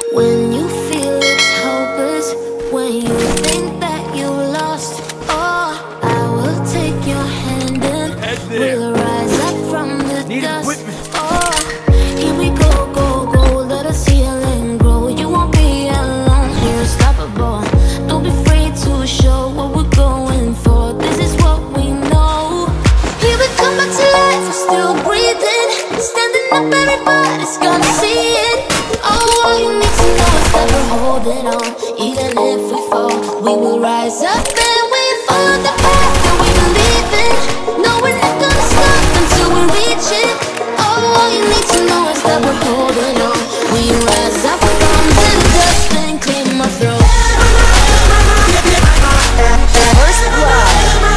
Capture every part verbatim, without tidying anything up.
When you feel it's hopeless, when you think that you lost, oh, I will take your hand and we'll rise up from the Need dust. equipment. Oh, here we go, go, go, let us heal and grow. You won't be alone, you're unstoppable. Don't be afraid to show what we're going for. This is what we know. Here we come back to life, we're still breathing. Standing up, everybody's gonna see it. Oh, all you need to know is that we're holding on. Even if we fall, we will rise up and we follow the path that we believe in. No, we're not gonna stop until we reach it. Oh, all you need to know is that we're holding on. We rise up from the dust and clean my throat. First blood.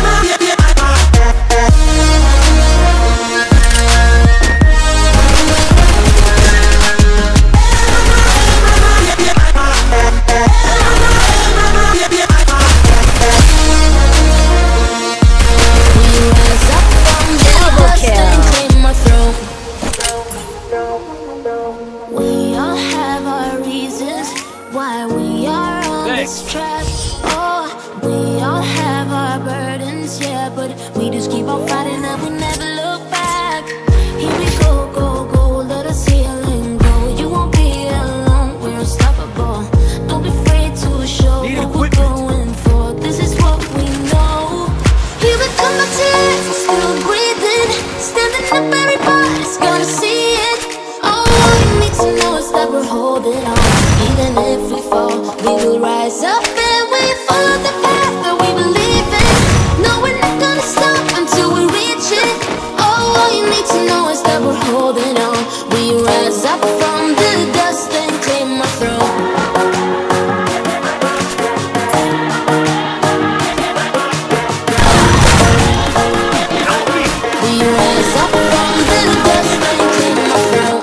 Track. Oh, we all have our burdens, yeah, but we just keep on fighting and we never look back. Here we go, go, go, let us heal and grow. You won't be alone, we're unstoppable. Don't be afraid to show Need what equipment. we're going for. This is what we know. Here we come back to life, we're still breathing. Standing up, everybody's gonna see it. Oh, all you need to know is that we're holding on. Even if we fall, we will rise up and we follow the path that we believe in. No, we're not gonna stop until we reach it. Oh, all you need to know is that we're holding on. We rise up from the dust and clear my throat. We rise up from the dust and clear my throat.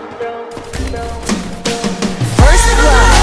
First blood.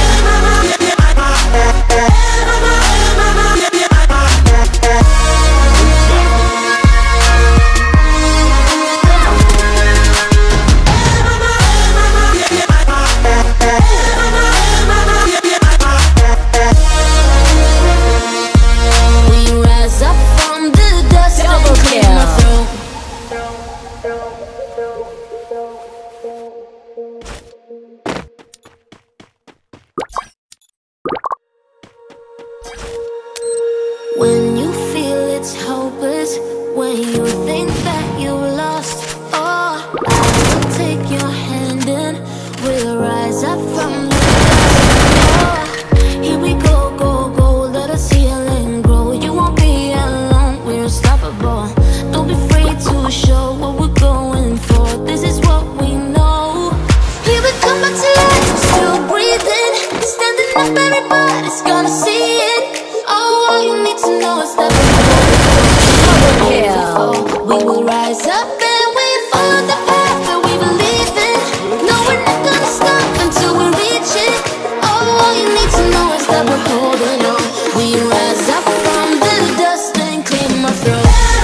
When you feel it's hopeless, when you think that you lost, oh, I will take your hand and we'll rise up from the dust. Oh, here we go, go, go, let us heal and grow. You won't be alone, we're unstoppable. Don't be afraid to show what we're going for. This is what we know. Here we come back to life, we're still breathing. Standing up, everybody's gonna see it. Oh, all you need to know is that we're holding on. We will rise up and we follow the path that we believe in. No, we're not gonna stop until we reach it. Oh, all you need to know is that we're holding on. We rise up from the dust and clear my throat.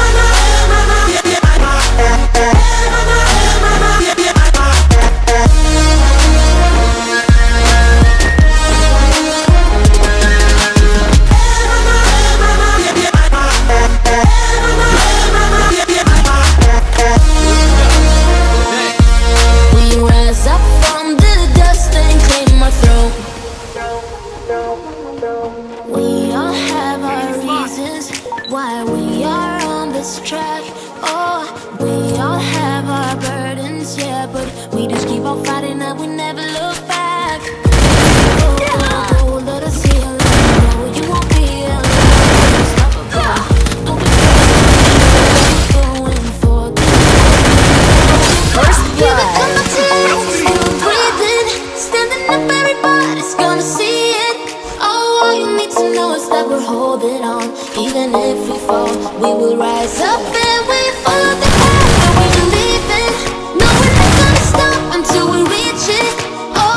We all have our reasons why we are on this track. Oh, we all have our burdens, yeah, but we just keep on fighting and we never look back. Oh, oh, oh, let us heal and grow. You won't be alone, unstoppable. Don't be afraid to going for this. First blood. Still breathing, standing up, everybody's gonna see it. Oh, all you need to know is that we're holding on. Even if we fall, we will rise up and we follow the path that we believe in. No, we're not gonna stop until we reach it. Oh,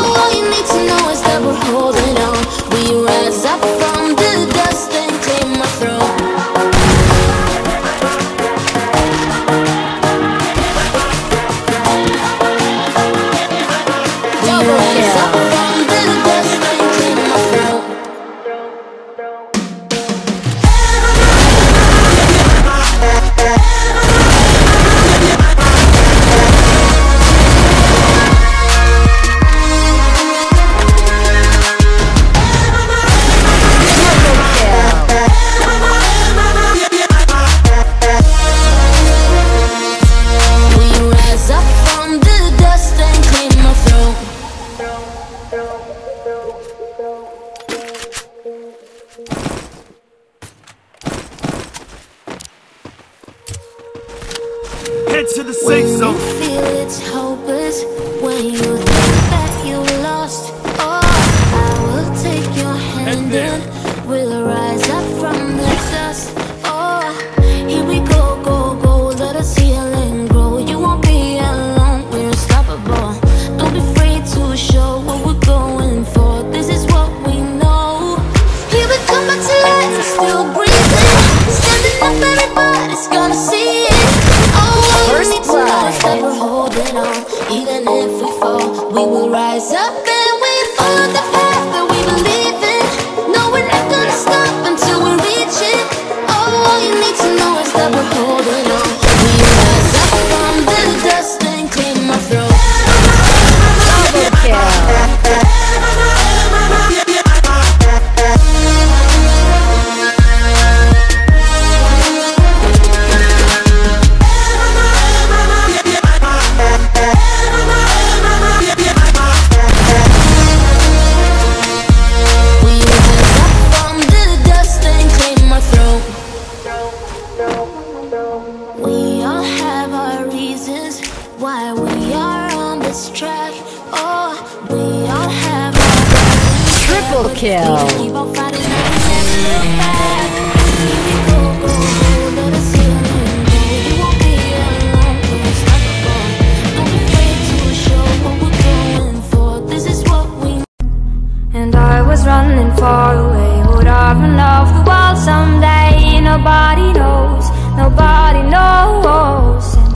when you think that you lost. Oh, I will take your hand and we'll rise up from the dust. Oh, here we go, go, go, let us heal and grow. You won't be alone, we're unstoppable. Don't be afraid to show what we're going for. This is what we know. Here we come back to life, we're still breathing. Standing up, everybody's gonna see it. Oh, all you need to know is that we're holding on. Even if we fall, we will rise up and we follow the path that we believe in. No, we're not gonna stop until we reach it. Oh, all you need to know is that we're holding on. We rise up from the dust and clean my throat. Double kill. We all have our reasons why we are on this track. Oh, we all have our Triple kill. keep on fighting and never look back. Here we go, go, go, let us heal and go. You won't be alone, we're unstoppable. Don't be afraid to show what we're going for. This is what we. And I was running far away, would I run off the